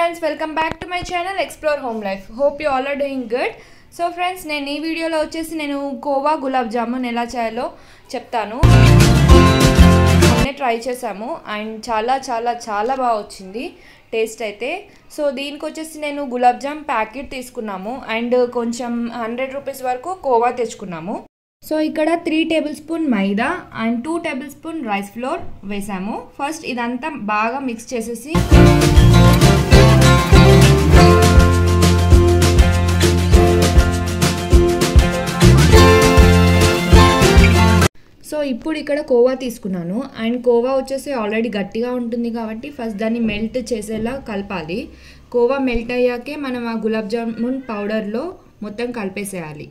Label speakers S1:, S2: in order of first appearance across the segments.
S1: friends, welcome back to my channel Explore Home Life. Hope you all are doing good. So friends, నేను ఈ వీడియోలో వచ్చేసి నేను కోవా గులాబ్ జామున్ ఎలా చేయాలో చెప్తాను. అన్నీ ట్రై చేసాము అండ్ చాలా బాగా వచ్చింది టేస్ట్ అయితే. సో దీనికి వచ్చేసి నేను గులాబ్ జామ్ ప్యాకెట్ తీసుకున్నాము అండ్ కొంచెం 100 రూపీస్ వరకు కోవా తెచ్చుకున్నాము. సో ఇక్కడ 3 టేబుల్ స్పూన్ మైదా and 2 tablespoon rice flour వేసాము. ఫస్ట్ ఇదంతా బాగా మిక్స్ చేసేసి సో ఇప్పుడు ఇక్కడ కోవా తీసుకున్నాను అండ్ కోవా వచ్చేసి ఆల్రెడీ గట్టిగా ఉంటుంది కాబట్టి ఫస్ట్ దాన్ని మెల్ట్ చేసేలా కలపాలి. కోవా మెల్ట్ అయ్యాకే మనం ఆ గులాబ్ జామున్ పౌడర్లో మొత్తం కలిపేసేయాలి.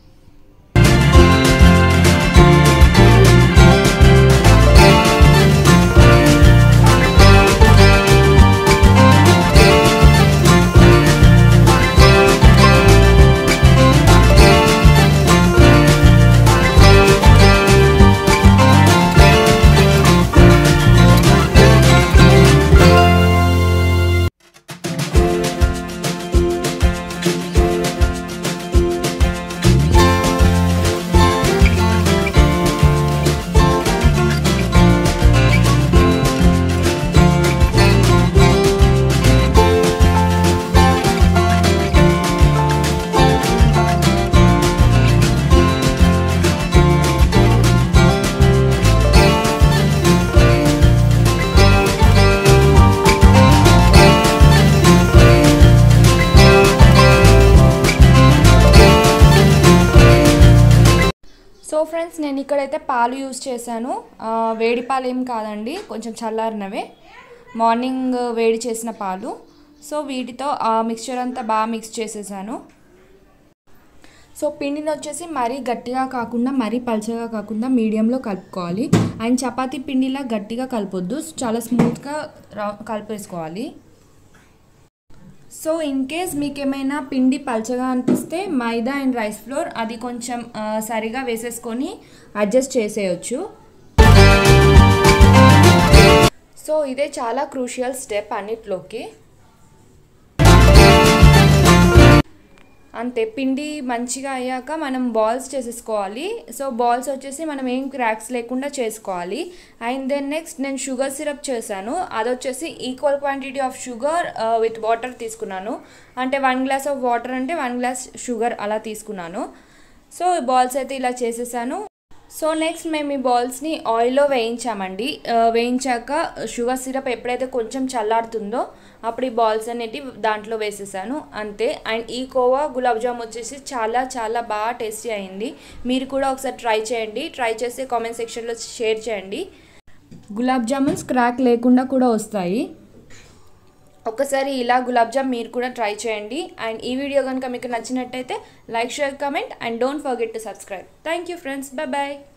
S1: సో ఫ్రెండ్స్, నేను ఇక్కడైతే పాలు యూజ్ చేశాను. వేడి పాలు ఏం కాదండి, కొంచెం చల్లారినవే, మార్నింగ్ వేడి చేసిన పాలు. సో వీటితో ఆ మిక్స్చర్ అంతా బాగా మిక్స్ చేసేసాను. సో పిండిని వచ్చేసి మరీ గట్టిగా కాకుండా మరీ పల్చగా కాకుండా మీడియంలో కలుపుకోవాలి. అండ్ చపాతీ పిండిలా గట్టిగా కలపొద్దు, చాలా స్మూత్గా కలిపేసుకోవాలి. సో ఇన్ కేస్ మీకు ఏమైనా పిండి పల్చగా అనిపిస్తే మైదా అండ్ రైస్ ఫ్లోర్ అది కొంచెం సరిగా వేసేసుకొని అడ్జస్ట్ చేసేయచ్చు. సో ఇదే చాలా క్రూషియల్ స్టెప్ అన్నిట్లోకి. అంతే, పిండి మంచిగా అయ్యాక మనం బాల్స్ చేసేసుకోవాలి. సో బాల్స్ వచ్చేసి మనం ఏం క్రాక్స్ లేకుండా చేసుకోవాలి. అండ్ దెన్ నెక్స్ట్ నేను షుగర్ సిరప్ చేశాను. అది వచ్చేసి equal quantity of sugar with water తీసుకున్నాను. అంటే 1 గ్లాస్ ఆఫ్ వాటర్ అంటే 1 గ్లాస్ షుగర్ అలా తీసుకున్నాను. సో బాల్స్ అయితే ఇలా చేసేసాను. సో నెక్స్ట్ మేము ఈ బాల్స్ని ఆయిల్లో వేయించామండి. వేయించాక షుగర్ సిరప్ ఎప్పుడైతే కొంచెం చల్లారుతుందో అప్పుడు ఈ బాల్స్ అనేవి దాంట్లో వేసేసాను, అంతే. అండ్ ఈ కోవా గులాబ్ జామ్ వచ్చేసి చాలా బాగా టేస్టీ అయింది. మీరు కూడా ఒకసారి ట్రై చేయండి. ట్రై చేసి కామెంట్ సెక్షన్లో షేర్ చేయండి. గులాబ్ జామున్స్ క్రాక్ లేకుండా కూడా వస్తాయి. ఒకసారి ఇలా గులాబ్ జామ్ మీరు కూడా ట్రై చేయండి. అండ్ ఈ వీడియో కనుక మీకు నచ్చినట్టయితే like, share, comment and don't forget to subscribe. Thank you friends, bye.